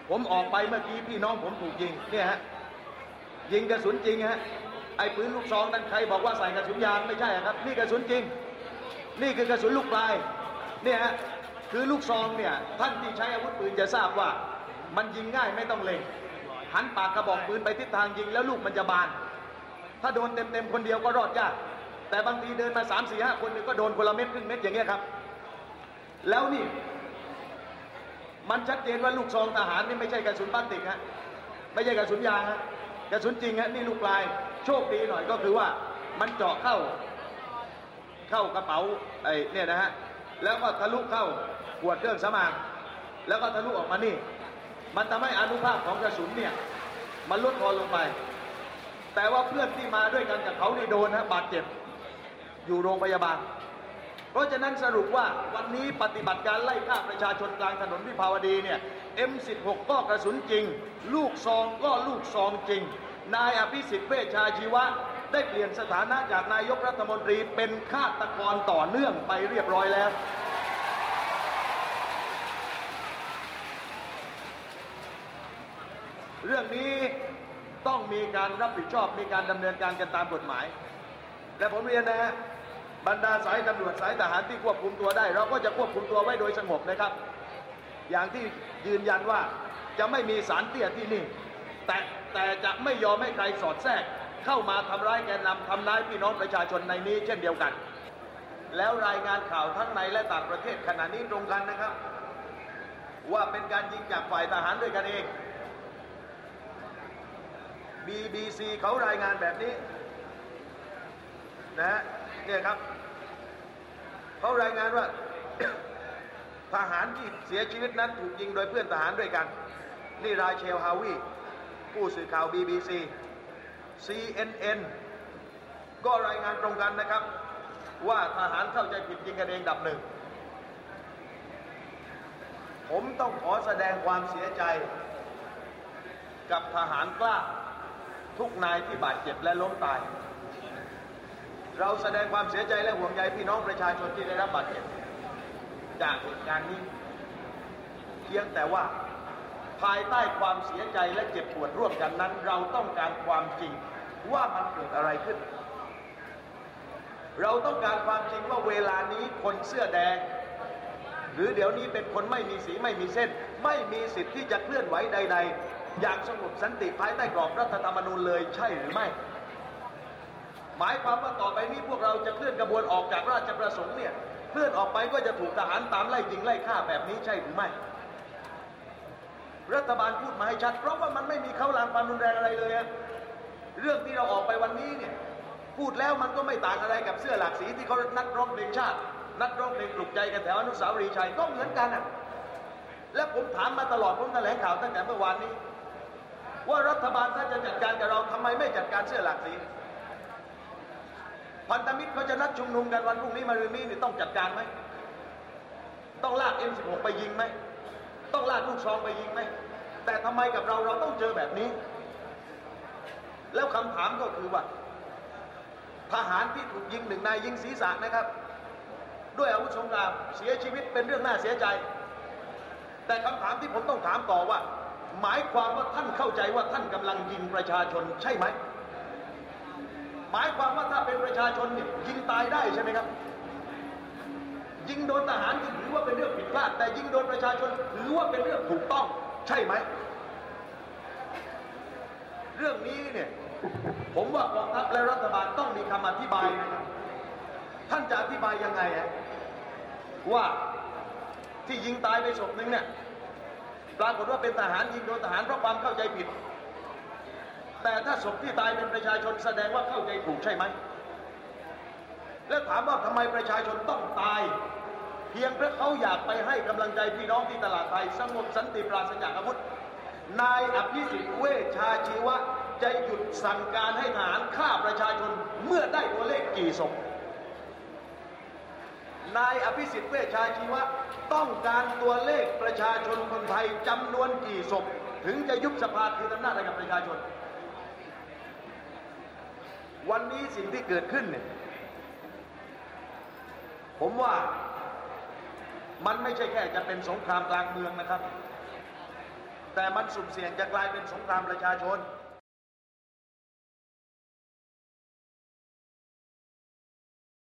ผมออกไปเมื่อกี้พี่น้องผมถูกยิงเนี่ยฮะยิงกระสุนจริงฮะไอ้ปืนลูกซองนั้นใครบอกว่าใส่กระสุนยางไม่ใช่ครับนี่กระสุนจริงนี่คือกระสุนลูกปลายเนี่ยฮะคือลูกซองเนี่ยท่านที่ใช้อาวุธปืนจะทราบว่ามันยิงง่ายไม่ต้องเล็งหันปากกระบอกปืนไปทิศทางยิงแล้วลูกมันจะบานถ้าโดนเต็มคนเดียวก็รอดยากแต่บางทีเดินมา3 4 5 คนนึงก็โดนคนละเม็ดครึ่งเม็ดอย่างเงี้ยครับแล้วนี่มันชัดเจนว่าลูกซองทหารนี่ไม่ใช่กระสุนพลาสติกฮะไม่ใช่กระสุนยางฮะกระสุนจริงฮะนี่ลูกปลายโชคดีหน่อยก็คือว่ามันเจาะเข้ากระเป๋าไอ้เนี่ยนะฮะแล้วก็ทะลุเข้าขวดเครื่องสำอางแล้วก็ทะลุออกมานี่มันทำให้อานุภาพของกระสุนเนี่ยมันลดทอนลงไปแต่ว่าเพื่อนที่มาด้วยกันกับเขานี่โดนนะบาดเจ็บอยู่โรงพยาบาลเพราะฉะนั้นสรุปว่าวันนี้ปฏิบัติการไล่ฆ่าประชาชนกลางถนนวิภาวดีเนี่ย M16 ก็กระสุนจริงลูกซองก็ลูกซองจริงนายอภิสิทธิ์เวชชาชีวะได้เปลี่ยนสถานะจากนายกรัฐมนตรีเป็นฆาตกรต่อเนื่องไปเรียบร้อยแล้วเรื่องนี้ต้องมีการรับผิดชอบมีการดำเนินการกันตามกฎหมายและผมเรียนนะฮะบรรดาสายตำรวจสายทหารที่ควบคุมตัวได้เราก็จะควบคุมตัวไว้โดยสงบนะครับอย่างที่ยืนยันว่าจะไม่มีสารเตี้ยที่นี่แต่จะไม่ยอมให้ใครสอดแทรกเข้ามาทำร้ายแกนนำทำร้ายพี่น้องประชาชนในนี้เช่นเดียวกันแล้วรายงานข่าวทั้งในและต่างประเทศขณะนี้ตรงกันนะครับว่าเป็นการยิงจากฝ่ายทหารด้วยกันเอง BBC เขารายงานแบบนี้นะเนี่ยครับเขารายงานว่า ทหารที่เสียชีวิตนั้นถูกยิงโดยเพื่อนทหารด้วยกันนี่ราเชลฮาวีผู้สื่อข่าว BBC CNN ก็รายงานตรงกันนะครับว่าทหารเข้าใจผิดยิงกันเองดับหนึ่งผมต้องขอแสดงความเสียใจกับทหารกล้าทุกนายที่บาดเจ็บและล้มตายเราแสดงความเสียใจและห่วงใยพี่น้องประชาชนที่ได้รับบาดเจ็บจากเหตุการณ์นี้เพียงแต่ว่าภายใต้ความเสียใจและเจ็บปวดร่วมกันนั้นเราต้องการความจริงว่ามันเกิดอะไรขึ้นเราต้องการความจริงว่าเวลานี้คนเสื้อแดงหรือเดี๋ยวนี้เป็นคนไม่มีสีไม่มีเส้นไม่มีสิทธิ์ที่จะเคลื่อนไหวใดๆอย่างสงบสันติภายใต้กรอบรัฐธรรมนูญเลยใช่หรือไม่หมายความว่าต่อไปนี้พวกเราจะเคลื่อนกระบวนออกจากราชประสงค์เนี่ยเคลื่อนออกไปก็จะถูกทหารตามไล่ยิงไล่ฆ่าแบบนี้ใช่หรือไม่รัฐบาลพูดมาให้ชัดเพราะว่ามันไม่มีเขาลางความรุนแรงอะไรเลยเรื่องที่เราออกไปวันนี้เนี่ยพูดแล้วมันก็ไม่ต่างอะไรกับเสื้อหลากสีที่เขานัดร้องเพลงชาตินัดร้องเพลงปลุกใจกันแถวอนุสาวรีย์ชัยก็เหมือนกันและผมถามมาตลอดผมแถลงข่าวตั้งแต่เมื่อวานนี้ว่ารัฐบาลถ้าจะจัดการกับเราทำไมไม่จัดการเสื้อหลากสีพันธมิตรเขาจะนัดชุมนุมกันวันพรุ่งนี้มะรืนนี้นี่ต้องจัดการไหมต้องลาก M16 ไปยิงไหมต้องลากลูกซองไปยิงไหมแต่ทำไมกับเราต้องเจอแบบนี้แล้วคำถามก็คือว่าทหารที่ถูกยิงหนึ่งนายยิงศีรษะนะครับด้วยอาวุธสงครามเสียชีวิตเป็นเรื่องน่าเสียใจแต่คำถามที่ผมต้องถามต่อว่าหมายความว่าท่านเข้าใจว่าท่านกำลังยิงประชาชนใช่ไหมหมายความว่าถ้าเป็นประชาชนเนี่ยยิงตายได้ใช่ไหมครับยิงโดนทหารถือว่าเป็นเรื่องผิดพลาดแต่ยิงโดนประชาชนถือว่าเป็นเรื่องถูกต้องใช่ไหมเรื่องนี้เนี่ยผมว่ากองทัพและรัฐบาลต้องมีคำอธิบายนะครับท่านจะอธิบายยังไงว่าที่ยิงตายไปศพหนึ่งเนี่ยปรากฏว่าเป็นทหารยิงโดนทหารเพราะความเข้าใจผิดแต่ถ้าศพที่ตายเป็นประชาชนแสดงว่าเข้าใจถูกใช่ไหมแล้วถามว่าทำไมประชาชนต้องตายเพียงเพราะเขาอยากไปให้กำลังใจพี่น้องที่ตลาดไทยสงบสันติปราศจากอาวุธนายอภิสิทธิ์เวชชาชีวะจะหยุดสั่งการให้ทหารฆ่าประชาชนเมื่อได้ตัวเลขกี่ศพนายอภิสิทธิ์เวชชาชีวะต้องการตัวเลขประชาชนคนไทยจำนวนกี่ศพถึงจะยุบสภาคืนอำนาจให้กับประชาชนวันนี้สิ่งที่เกิดขึ้นเนี่ยผมว่ามันไม่ใช่แค่จะเป็นสงครามกลางเมืองนะครับแต่มันสุ่มเสี่ยงจะกลายเป็นสงครามประชาชน